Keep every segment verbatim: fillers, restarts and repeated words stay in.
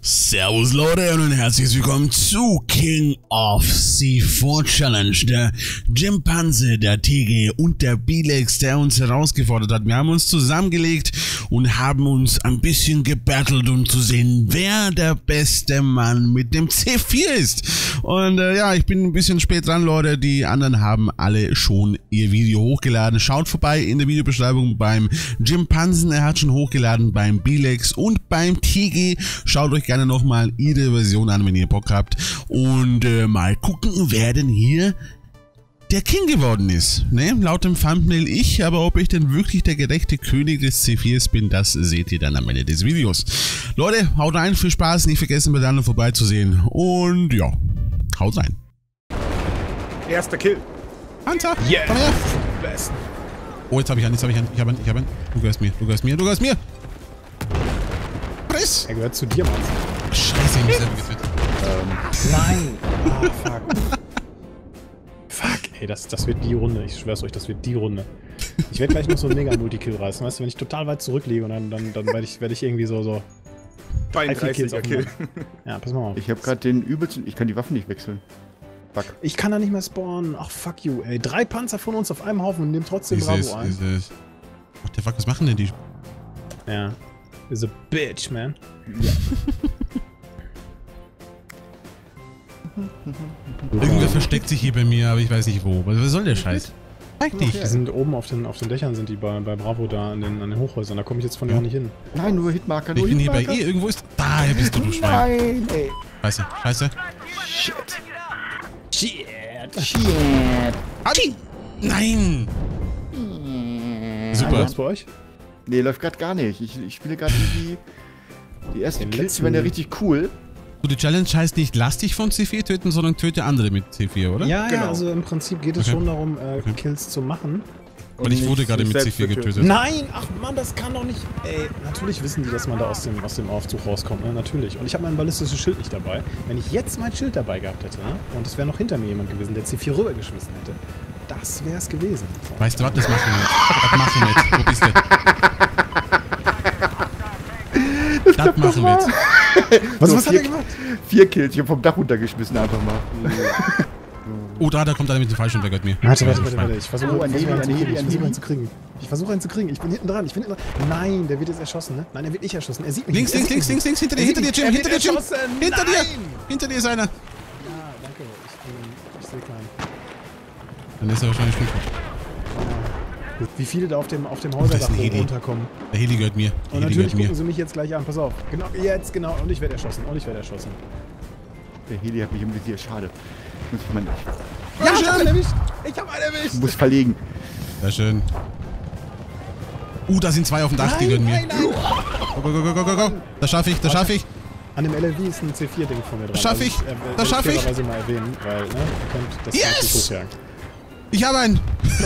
Servus Leute und herzlich willkommen zu King of C vier Challenge. Der Jimpanse, der T G und der Bilex, der uns herausgefordert hat. Wir haben uns zusammengelegt und haben uns ein bisschen gebattelt, um zu sehen, wer der beste Mann mit dem C vier ist. Und äh, ja, ich bin ein bisschen spät dran, Leute. Die anderen haben alle schon ihr Video hochgeladen. Schaut vorbei in der Videobeschreibung beim Jimpansen. Er hat schon hochgeladen beim Bilex und beim T G. Schaut euch gerne nochmal ihre Version an, wenn ihr Bock habt. Und äh, mal gucken, wer denn hier der King geworden ist. Ne? Laut dem Thumbnail ich, aber ob ich denn wirklich der gerechte König des C viers bin, das seht ihr dann am Ende des Videos. Leute, haut rein, viel Spaß, nicht vergessen bei der anderen vorbeizusehen. Und ja, haut rein. Erster Kill. Hunter, yes. Komm her. Best. Oh, jetzt habe ich einen, jetzt habe ich einen, ich habe einen, ich habe einen. Du gehörst mir, du gehörst mir, du gehörst mir. Friss! Er gehört zu dir, Mann. Scheiße, ich bin selber getötet. Ähm, nein! Oh, fuck. Fuck, ey, das, das wird die Runde. Ich schwör's euch, das wird die Runde. Ich werde gleich noch so einen Mega-Multikill reißen, weißt du, wenn ich total weit zurückliege und dann, dann, dann werde ich, werd ich irgendwie so, so... dreiunddreißiger Kill. Ja, pass mal auf. Ich habe gerade den übelsten... Ich kann die Waffen nicht wechseln. Fuck. Ich kann da nicht mehr spawnen. Ach, fuck you, ey. Drei Panzer von uns auf einem Haufen und nehmen trotzdem Ich Bravo seh's, ein. ich seh's. What the fuck, was machen denn die? Ja. Is a bitch, man. Ja. Irgendwer versteckt sich hier bei mir, aber ich weiß nicht wo. Was soll der Scheiß? Zeig dich! Die sind oben auf den, auf den Dächern, sind die bei, bei Bravo da an den, an den Hochhäusern. Da komme ich jetzt von ja. nicht hin. Nein, nur Hitmarker, Ich nur bin hier bei Hitmarker. E, irgendwo ist... Da bist du, du Schwein. Nein, ey. Scheiße, scheiße. Shit. Shit! Shit. Adi! Nein! Super. Was bei euch? Nee, läuft gerade gar nicht. Ich, ich spiele gerade irgendwie... Die ersten Den Kills letzten- werden ja richtig cool. So, die Challenge heißt nicht, lass dich von C vier töten, sondern töte andere mit C vier, oder? Ja, Genau. ja, also im Prinzip geht es Okay. schon darum, äh, Okay. Kills zu machen. Weil ich wurde gerade mit C vier getötet. Nein! Ach Mann, das kann doch nicht... Ey, natürlich wissen die, dass man da aus dem, aus dem Aufzug rauskommt, ne? Natürlich. Und ich habe mein ballistisches Schild nicht dabei. Wenn ich jetzt mein Schild dabei gehabt hätte, ne? Und es wäre noch hinter mir jemand gewesen, der C vier rübergeschmissen hätte, das wäre es gewesen. Weißt du was, das machen wir nicht. Das machen wir nicht. Wo bist du? Das, das machen wir jetzt. Was, So, was hat vier, er gemacht? Vier Kills. Ich hab vom Dach runtergeschmissen einfach mal. Oh, da, da kommt einer mit dem Falschen, der gehört mir. Warte, warte, warte, warte. Ich versuche Oh, ein versuch Heli, einen, ein zu kriegen. Heli, Ich ein versuche Heli. einen zu kriegen. Ich versuche einen zu kriegen. Ich bin hinten dran. Ich bin hinten dran. Nein, der wird jetzt erschossen, ne? Nein, er wird nicht erschossen. Er sieht mich Links, nicht. links, Er links, sieht links, links, hinter dir, Er hinter dir, sieht Jim, mich. hinter Er dir, Jim. wird erschossen. Hinter dir. Nein! Hinter dir ist einer. Ja, danke. Ich, bin, ich sehe keinen. Dann ist er wahrscheinlich schon tot. Wie viele da auf dem, auf dem das ist Häuserdach ein Heli. runterkommen. Der Heli gehört mir. Der Und Heli natürlich gehört gucken mir. sie mich jetzt gleich an. Pass auf. Genau, jetzt, genau. Und ich werde erschossen. Und ich werde erschossen. Der Heli hat mich im Visier. Schade. Muss ich, mal, Ja, ich hab einen erwischt. Ich hab einen erwischt. ich muss verlegen. Sehr schön. Uh, da sind zwei auf dem Dach, die Nein, gehören mir. nein, nein. Go, go, go, go, go, go, go. Das schaffe ich, das schaffe ich. An dem L L V ist ein C vier Ding von mir dran. Das schaff ich. Also, äh, Das will schaff ich. fairerweise mal erwähnen, weil, ne, ihr könnt das Yes! nicht hochjagen. Ich habe einen.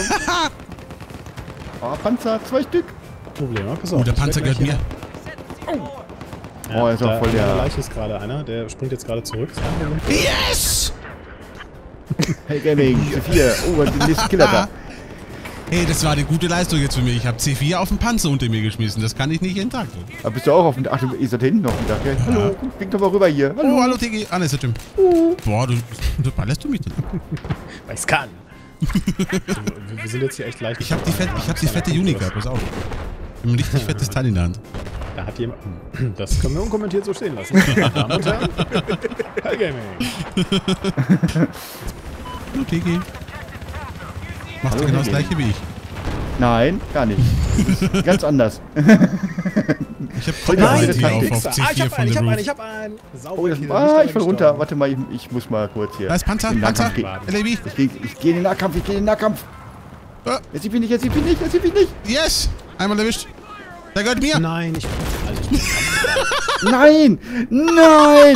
Oh, Panzer. Zwei Stück. Problem, ja? Pass auf. Oh, der ich werd Panzer gleich gehört mir. hier- Oh, er ist auch da, voll an der der- Leiche ist gerade einer, der springt jetzt gerade zurück. Ist ein Moment. Yes! Hey Gaming. C vier. Oh, den nächsten Killer da. Hey, das war eine gute Leistung jetzt für mich. Ich habe C vier auf den Panzer unter mir geschmissen. Das kann ich nicht jeden Tag tun. Aber bist du auch auf dem Dach? Ach, ihr seid hinten auf dem Dach, gell? Hallo. Bring doch mal rüber hier. Hallo. Oh, hallo T G. Ah, ne, ist der Jim. Boah, du, du ballerst du mich denn? Weil ich's kann. Also, wir, wir sind jetzt hier echt leicht. Ich hab die, fett, ich hab die fette Unica, pass auf. Ich hab ein richtig fettes Teil in der Hand. Da hat jemand. Das können wir unkommentiert so stehen lassen. Meine Damen und Herren. Hell Gaming. Hallo T G. Machst du Hallo, genau das T G. gleiche wie ich. Nein, gar nicht. Das ist ganz anders. Ich hab voll Nein, die das auf, kann auf Ah, C ich vier hab von einen, ich der hab einen, Roof. ich hab einen. Sauber. Oh, das, Kill, ah, nicht ich fall dabei runter. gestorben. Warte mal, ich, ich muss mal kurz hier. Da ist Panzer, In den Panzer, Nahkampf gehen. L A B. Ich gehe ich geh in den Nahkampf, ich gehe in den Nahkampf. Ah. Jetzt sieht mich nicht, jetzt sieht mich nicht, jetzt sieht mich nicht. Yes! Einmal erwischt. Der gehört mir. Nein, ich. Also, ich bin Nein! Nein!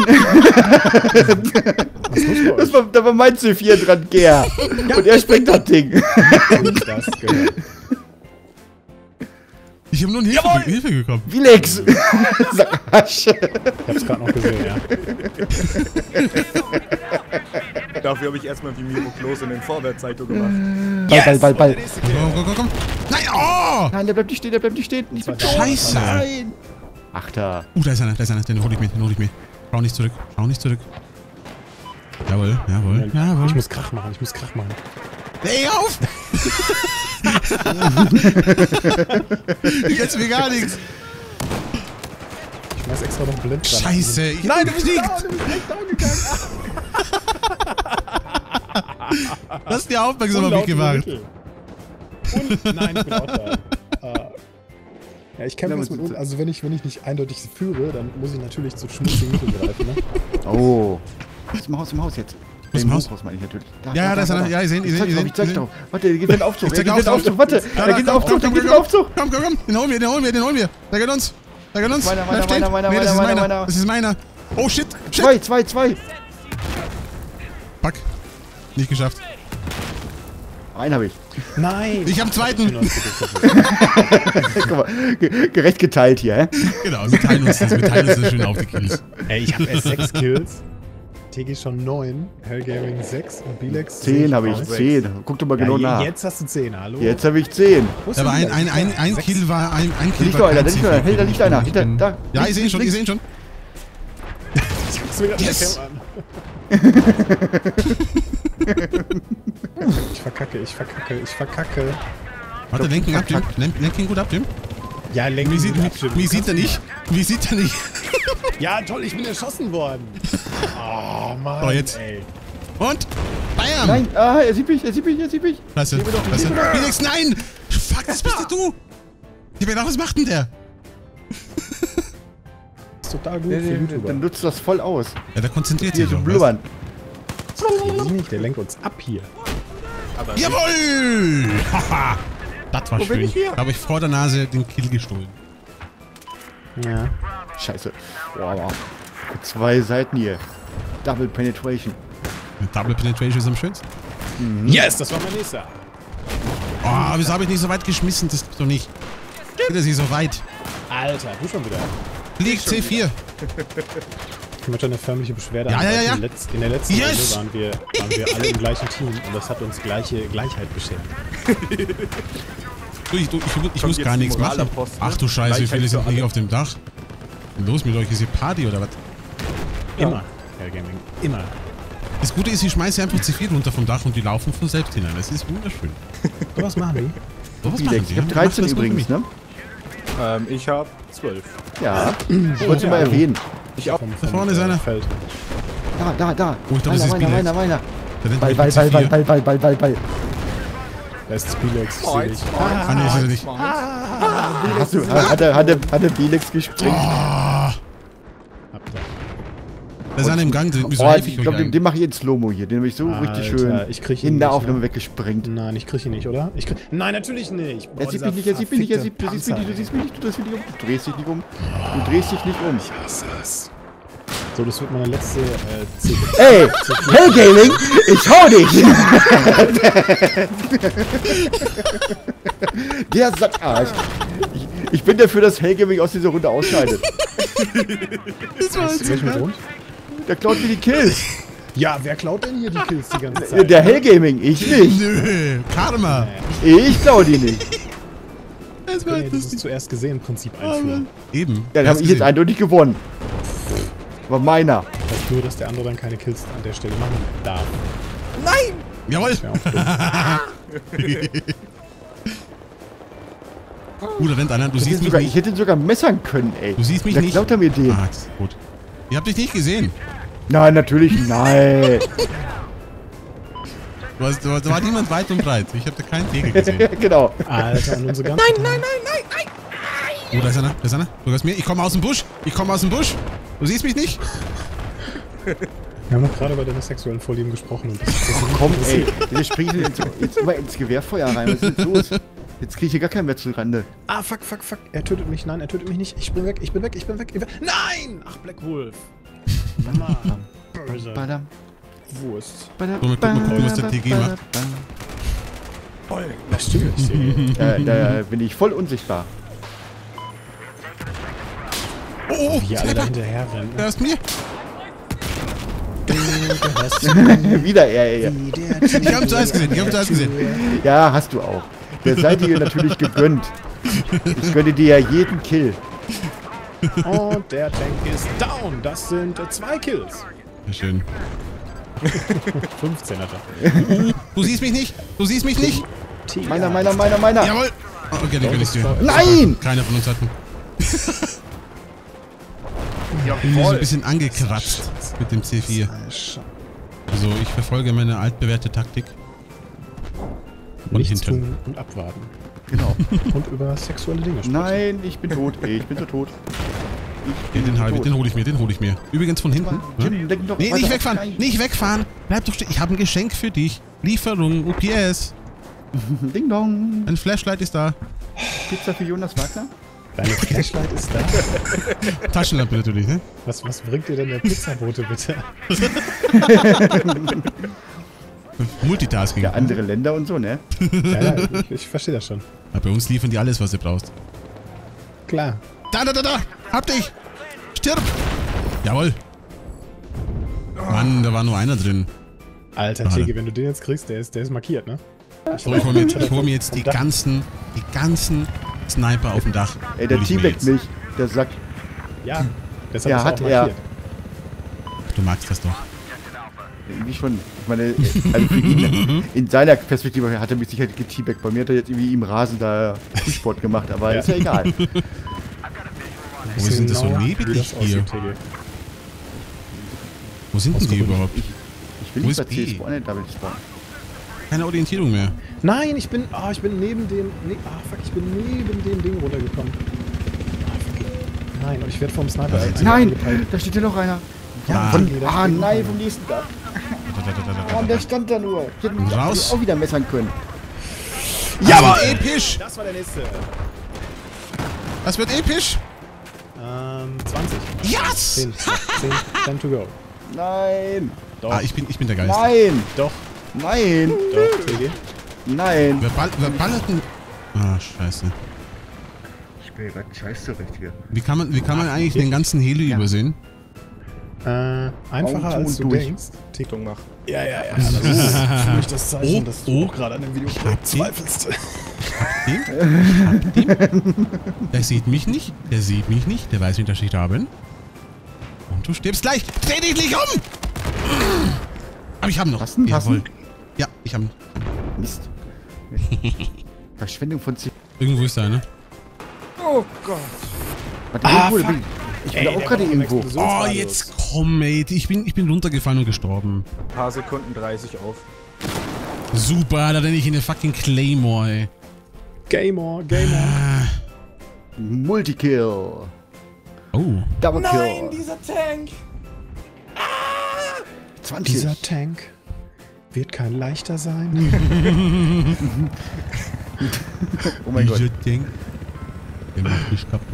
Was ist los bei Das war, da war mein C vier dran, Ger. Und er springt das Ding. euch? Das gehört. Ich habe nur eine Hilfe, Hilfe gekommen. Vilex! Sag Arsch. Ich hab's gerade noch gesehen, ja. Dafür habe ich erstmal wie Miro Klose in den Vorwärtssalto gemacht. Ball, Ball, Ball, Ball. Komm, komm, komm, komm. Nein, oh! Nein, der bleibt nicht stehen, der bleibt nicht stehen. Ich bin tot. Scheiße. Nein. Achter. Uh, da ist einer, da ist einer. Den hol ich mir, den hol ich mir. Schau nicht zurück, schau nicht zurück. Jawohl, jawohl, jawohl. Ich muss Krach machen, ich muss Krach machen. Ey, auf! Jetzt mir gar nichts. Ich schmeiß extra noch Blind. Scheiße. Ich Nein, du bist nicht. Du bist echt down gegangen. Du hast die Aufmerksamkeit auf mich gemacht. Und, nein, ich bin auch da. Uh, ja, ich kämpfe jetzt mit unten. Also wenn ich, wenn ich nicht eindeutig führe, dann muss ich natürlich zu schmutzigen Mitteln greifen. Ne? Oh. Aus dem Haus, im Haus jetzt. Aus dem Haus? meine ich natürlich. Da, Ja, da, da ist einer. Ja, ich sehe ihn, ich sehe ihn. Ich zeig's drauf. Warte, der geht in den Aufzug. Ich Der zeig geht in den auf. Aufzug. Warte, Ja, der geht in den komm, Aufzug. komm, Der komm, geht in den komm. Aufzug. Komm, komm, komm. Den holen wir, den holen wir, den holen wir. Der gehört uns. Der gehört uns. Meiner, meiner, Da steht. meiner, meiner, Nee, das ist meiner, meiner. meiner. Das ist meiner. Oh, shit. Shit. Zwei, zwei, zwei. Fuck. Nicht geschafft. Einen habe ich. Nein! Ich hab einen zweiten. Guck mal, ge- gerecht geteilt hier, hä? Genau, wir teilen uns das. Wir teilen uns das schön auf die Kills. Ey, ich habe erst sechs Kills. T G schon neun. Hellgaming sechs und Bilex Zehn habe ich, neun. zehn. Guck doch mal genau Ja, nach. jetzt hast du zehn, hallo? Jetzt habe ich zehn. Wo ist Aber denn ein, Bilex? ein, ein, ein Sechs. Kill war ein, ein Da Kill liegt war doch einer, da kein liegt einer. Ziel. Hey, da liegt einer. Hinter, bin- da. Ja, ich sehe ihn schon, ich sehe ihn schon. Ich guck's mir grad Yes! an. Ich verkacke, ich verkacke, ich verkacke. Warte, lenken ab, Jim. Lenk, lenk ihn gut ab, Jim. Ja, lenk Wie sieht, ihn wie, ab, Jim. wie sieht er nicht? Wie sieht er nicht? Ja, toll, ich bin erschossen worden. Oh, Mann, So, jetzt. ey. Und? Bam! Nein, ah, er sieht mich, er sieht mich, er sieht mich. Klasse, klasse. Felix, nein! Fuck, das bist du! Ich hab gedacht, was macht denn der? Ist total gut Der, für der, YouTuber. dann nutzt das voll aus. Ja, der konzentriert Hier sich so doch. blubbern. Nee, nicht, der lenkt uns ab hier. Aber Jawohl! Haha! Das war Wo bin schön. ich hier? Da habe ich vor der Nase den Kill gestohlen. Ja. Scheiße. Boah, wow. Zwei Seiten hier. Double Penetration. Double Penetration ist am schönsten. Yes, das war mein nächster. Oh, wieso habe ich nicht so weit geschmissen? Das gibt's doch nicht. Geht das nicht so weit? Alter, du schon wieder. Flieg C vier. Ich möchte eine förmliche Beschwerde Ja, ja, ja, ja. In der letz- In der letzten Yes! Runde waren wir, waren wir alle im gleichen Team und das hat uns gleiche Gleichheit beschert. Du, ich, du, ich, ich Kommt muss jetzt gar die nichts Moral machen. am Posten, Ach du Scheiße, wie Gleichheit viele sind für hier alle. auf dem Dach? Was ist los mit euch? Ist hier Party oder was? Immer. Hellgaming. Immer. Das Gute ist, ich schmeiße einfach C vier runter vom Dach und die laufen von selbst hinein. Das ist wunderschön. So was machen die? So was Bilex. Ich habe dreizehn übrigens, ne? ähm, ich habe zwölf. Ja. Ich wollte es mal erwähnen. Ich auch. Vom, Da vorne ist einer. Feld. Da, da, da. Oh, ich glaub, das Meiner, ist meiner, Bilex. meiner, meiner. Der rennt Ball, mit Ball, C Ball, vier. Ball, Ball, Ball, Ball, Ball. Da ist Bilex. Oh, Sehe jetzt. ich. Ah, nee, ist er nicht. Hast du, hat er, hat er, hat er Bilex gesprengt? Oh, Hab da. da ist einer im Gang. Wieso Oh, helfe ich ich glaube, euch den, den mache ich in Slow-Mo hier. Den habe ich so Alter, richtig schön ich krieg ihn in der nicht, Aufnahme ne? weggesprengt. Nein, ich krieg ihn nicht, oder? Ich krieg... Nein, natürlich nicht. Boah, Er sieht dieser mich nicht, er sieht mich nicht, er sieht, du verfickte siehst mich nicht, du Panzer, siehst mich nicht, du drehst dich nicht um. Du drehst dich nicht um. Du drehst dich nicht um. ey. Ich hasse es. So, das wird meine letzte äh, C. Ey, Hellgaming, ich hau dich! Der Sackarsch. Ich, ich bin dafür, dass Hellgaming aus dieser Runde ausscheidet. Das war Aus welchem Grund? Der klaut mir die Kills. Ja, wer klaut denn hier die Kills die ganze Zeit? Der Hellgaming, ich nicht. Nö, Karma. Ich klau die nicht. Das Wir war können ja dieses lustig. zuerst gesehen Prinzip Oh, einführen. Mann. Eben. Dann habe ich jetzt eindeutig gewonnen. War meiner. Das heißt nur, dass der andere dann keine Kills an der Stelle machen darf. Jawohl. Ja, auch dumm. Uh, da rennt einer. Du Ich siehst hätte, mich sogar, ich nicht. hätte ihn sogar messern können, ey. Du siehst mich Da nicht. klaut er mir den. Ah, das ist gut. Ich hab dich nicht gesehen. Nein, natürlich nein. Du hast, du, da war niemand weit und breit. Ich hab da keinen Tegel gesehen. Genau. Alter, und unsere ganze... Nein, nein, nein! Oh, da ist einer. Da ist einer. Du hörst mir. Ich komme aus dem Busch. Ich komme aus dem Busch. Du siehst mich nicht. Wir haben doch gerade über deine sexuellen Vorlieben gesprochen. Und das, das ist Komm, ey. Jetzt springt er jetzt, jetzt immer ins Gewehrfeuer rein. Was ist denn los? Jetzt kriege ich hier gar keinen mehr zu Rande. Ah, fuck, fuck, fuck. Er tötet mich. Nein, er tötet mich nicht. Ich bin weg, ich bin weg, ich bin weg. Ich bin weg. Nein! Ach, Black Wolf. Mama. Böse. Badam, Wurst. badam, So, mal gucken, mal gucken, was der T G macht. Voll. Das stimmt. Ich sehe. Da, da bin ich voll unsichtbar. Oh, oh, Wie alle da hinterher rennen. der ist mir. Wieder er, ey. Ich hab zuerst gesehen. Ich hab zuerst gesehen. Ja, hast du auch. Der seid ihr natürlich gegönnt. Ich gönne dir ja jeden Kill. Und der Tank ist down. Das sind äh, zwei Kills. Sehr schön. fünfzehn hat er. Du siehst mich nicht! Du siehst mich nicht! Meiner, meiner, meiner, meiner. Jawohl! Oh, okay, den kann ich dir. Nein! Keiner von uns hatten. Ich bin nur so ein bisschen angekratzt mit dem C vier. Also ich verfolge meine altbewährte Taktik. Von Nichts hinten. tun und abwarten. Genau. Und über sexuelle Dinge sprechen. Nein, ich bin tot. Ey, ich bin so tot. Ich Den, den, so hab ich- tot. den hole ich mir, den hole ich mir. Übrigens von hinten. Jim, Ne? lenk doch Nee, weiter nicht ab. wegfahren! Nein. Nicht wegfahren! Bleib doch stehen. Ich habe ein Geschenk für dich. Lieferung, U P S. Ding dong. Ein Flashlight ist da. Pizza für Jonas Wagner? Deine Flashlight ist da. Taschenlampe natürlich, ne? Was, was bringt dir denn der Pizzabote bitte? Multitasking. Ja, andere Länder und so, ne? Ja, ja, ich, ich verstehe das schon. Ja, bei uns liefern die alles, was du brauchst. Klar. Da, da, da, da! Hab dich! Stirb! Jawohl! Mann, da war nur einer drin. Alter, Schade. Tegi, wenn du den jetzt kriegst, der ist, der ist markiert, ne? So, ich hol mir jetzt, ich hol mir jetzt die Vom Dach. ganzen, die ganzen Sniper auf dem Dach. Ey, der Hol ich mir teambackt jetzt. mich. Der sagt, Ja, deshalb Ja, ist hat auch er. markiert. Du magst das doch. irgendwie schon. Ich meine, also für ihn, in seiner Perspektive hat er mich sicher geteabackt. Bei mir hat er jetzt irgendwie im Rasen da Fußsport gemacht, aber Ja. ist ja egal. Wo ist denn das so Genau, wie nebelig das hier? aussieht, Tegi. Wo sind denn die überhaupt? Ich, ich will Wo nicht ist bei C B? spawnen, da will ich spawnen. Keine Orientierung mehr. Nein, ich bin, ah, ich bin neben dem, ne, ah, fuck, ich bin neben dem Ding runtergekommen. Ah, fuck. Nein, und ich werde vom Sniper Nein. einfach Nein, angepeilt. da steht ja noch einer. Ja, Von, Jeder ah, steht noch nein, einer. vom nächsten da. Da, da, da, da, da, Oh, und der da. stand da nur. Ich hätte mich Raus. auch wieder messern können. Ja, aber episch! Das war der nächste. Das wird episch! Ähm, zwanzig. Yes! zehn. zehn. Time to go. Nein, Doch, Ah, ich bin, ich bin der Geist. nein, doch, nein, doch, Tegi. nein. Wir, ball, wir ballerten... Ah, scheiße. Ich bin gerade scheiße richtig hier. Wie kann man, wie kann man eigentlich den ganzen Heli Ja. übersehen? Äh, einfacher Augen als zu du und durch. denkst. Tegi. Achtung, mach. Ja, ja, ja. Das ist für mich das Zeichen, Oh, dass du oh. auch gerade an dem Video Habt ihr- zweifelst. Den? Den? Der sieht mich nicht. Der sieht mich nicht. Der weiß nicht, dass ich da bin. Und du stirbst gleich. Dreh dich nicht um! Aber ich hab noch. Passen, Jawohl. passen? Ja, ich hab ihn. Mist. Verschwendung von C. Irgendwo ist er, ne? Oh Gott. Warte, Ah, irgendwo, fuck. bin ich ich bin Ey, auch der gerade war vom irgendwo. Oh, Explosionsradius. jetzt komm, mate. Ich bin, ich bin runtergefallen und gestorben. Ein paar Sekunden dreißig auf. Super, da renne ich in eine fucking Claymore, ey. Gamer, Gamer. Ah. Multikill. Oh. Double Kill. dieser Tank. zwanzig. Dieser Tank wird kein leichter sein. Oh mein Gott. Dieser Ding. Der macht mich kaputt.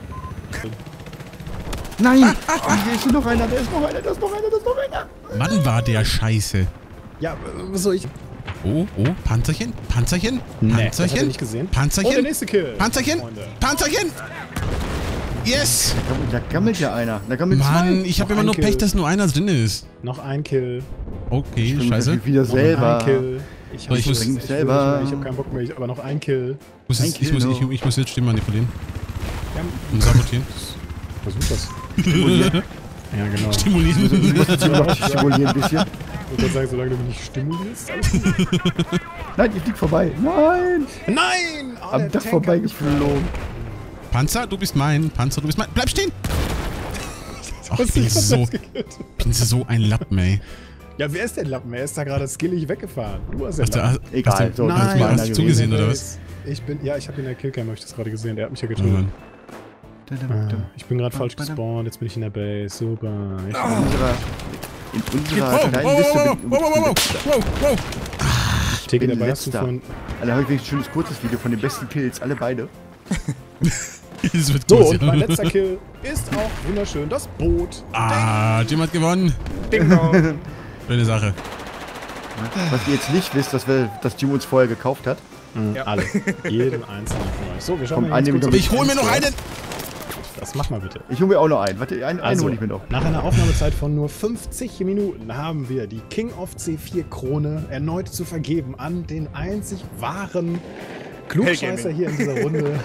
Nein! Ah, hier ist noch einer, da ist noch einer, da ist noch einer, da ist noch einer. Wann war der scheiße? Ja, was soll ich? Oh, oh, Panzerchen, Panzerchen, Nee, das hat er Panzerchen, nicht gesehen. Panzerchen, Oh, der nächste Kill. Panzerchen, Freunde. Panzerchen. Yes! Da gammelt ja einer. Da gammelt Mann, zwei. ich habe Noch immer ein nur Kill. Pech, dass nur einer drin ist. Noch ein Kill. Okay, Stimmt, scheiße. das wieder Noch selber. ein Kill. Ich, So, ich muss- ich, Bring ich, selber. Ich, ich habe keinen Bock mehr, ich, aber noch ein Kill. Ich muss, Ein jetzt, ich, muss, Kill ich, noch. ich muss jetzt Stimmen manipulieren Ja, und sabotieren. versuch das. Stimulieren. Ja, genau. Stimulieren. Ich noch stimulieren ein bisschen. Ich würde sagen, solange du mich nicht stimulierst, alles gut. Nein, ihr fliegt vorbei. Nein! Nein! Oh, Am der Dach Tank vorbei hat mich geflogen. Panzer, du bist mein. Panzer, du bist mein. Bleib stehen! Ach, Was ich bin ist das so, gekillt? bin so ein Lappen, ey. Ja, wer ist denn Lappen? Er ist da gerade skillig weggefahren. Du hast ja Hast du, Lappen. hast, Egal, hast du, so, hast das du, war einer hast du gewesen. zugesehen, oder was? Ich bin, ja, ich habe ihn in der Killcam, habe ich das gerade gesehen. Der hat mich ja Oh, getötet. Mann. Ah, ich bin gerade falsch gespawnt, jetzt bin ich in der Base. Super. Ich In unserer, in unserer Wow, kleinen wow, Liste wow, bin, wow, wow, wow, wow, wow. Tegi, bin dabei hast du letzter. von. Also, da habe ich wirklich ein schönes kurzes Video von den besten Kills, alle beide. Das wird So, gut, und ja. mein letzter Kill ist auch wunderschön. Das Boot. Ah, Jim hat gewonnen. Ding dong. Schöne Sache. Was ihr jetzt nicht wisst, dass, wir, dass Jim uns vorher gekauft hat. Ja. Alle. Jeden einzelnen von euch. So, wir schauen Komm, mal ganz einen kurz nehmen auf Ich die hol mir noch Stats. einen. Das mach mal bitte. Ich hole mir auch noch einen. Warte, einen, einen Also, hole ich mir noch. nach einer Aufnahmezeit von nur fünfzig Minuten haben wir die King of C vier Krone erneut zu vergeben an den einzig wahren Klugscheißer Hellgaming. hier in dieser Runde.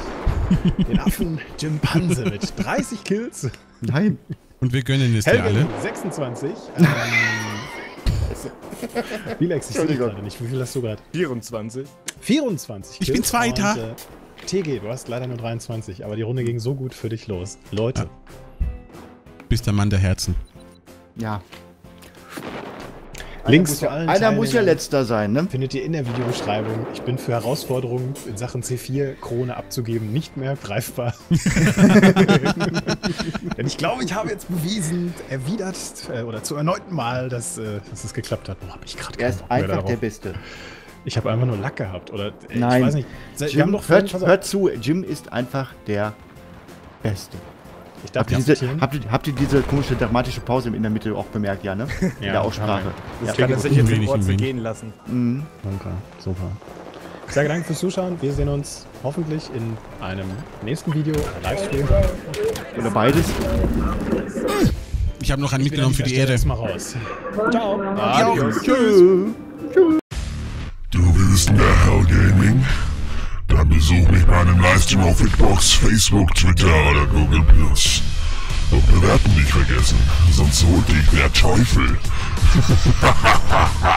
den Affen Jim Panse mit dreißig Kills. Nein. Und wir gönnen es dir Helge alle. sechsundzwanzig. Ähm, Bilex, ich sehe dich gerade nicht. Wie viel hast du gerade? vierundzwanzig. vierundzwanzig Ich bin Kills Zweiter. und, äh, T G, du hast leider nur dreiundzwanzig, aber die Runde ging so gut für dich los. Leute. Ja. Bist der Mann der Herzen. Ja. Links muss zu ja, allen einer muss ja Teilnehmern letzter sein, ne? findet ihr in der Videobeschreibung. Ich bin für Herausforderungen in Sachen C vier Krone abzugeben nicht mehr greifbar. Denn ich glaube, ich habe jetzt bewiesen, erwidert äh, oder zum erneuten Mal, dass, äh, dass es geklappt hat. Boah, hab ich gerade Er ist einfach der Beste. Ich habe einfach nur Lack gehabt. Oder äh, Nein. ich weiß nicht. Wir Jim, haben doch hört, vorhin- hört zu, Jim ist einfach der Beste. Ich darf Habt ihr, nicht diese, zitieren. habt, ihr, habt ihr diese komische dramatische Pause in der Mitte auch bemerkt, ja, ne? In Ja, der Aussprache. Das Ja. kann er gut. sich jetzt Wenig im Ort und wenig. vergehen lassen. Mhm. Super, super. Ich sage danke fürs Zuschauen. Wir sehen uns hoffentlich in einem nächsten Video, Livestream. Oder beides. Ich habe noch einen Ich bin mitgenommen an für die dieser Ehre. Stelle erstmal raus. Ciao. Adios. Tschüss. Du willst mehr Hell Gaming? Dann besuch mich bei einem Livestream auf Hitbox, Facebook, Twitter oder Google Plus. Und bewerten nicht vergessen, sonst holt dich der Teufel.